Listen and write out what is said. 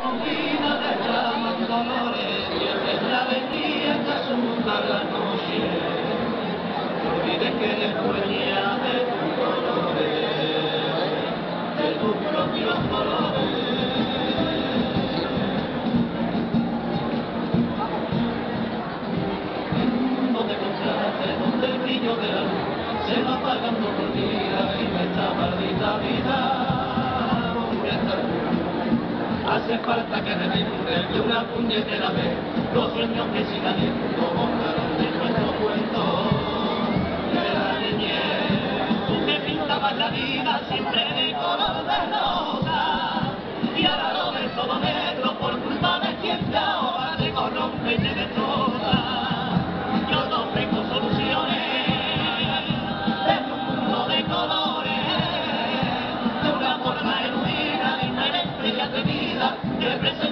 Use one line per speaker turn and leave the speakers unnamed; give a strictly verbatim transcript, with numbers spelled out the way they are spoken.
confina derraman dolores y es la alegría que asusta la noche. No olvides que eres dueña de tus colores, de tus propios colores. En un mundo de contraste donde el brillo de la luz se va apagando por día y nuestra maldita vida volvió a estar. Hace falta que revienten de una puñetera vez los sueños que sigan viendo borraron de nuestro cuento de la niñez. Tú que pintabas la vida siempre de color de rosa y ahora lo ves todo negro por culpa de quien te ahora te corrompe y te destroza. Yo no tengo soluciones de un mundo de colores, de una forma erudita, diferente y atrevida, que presenta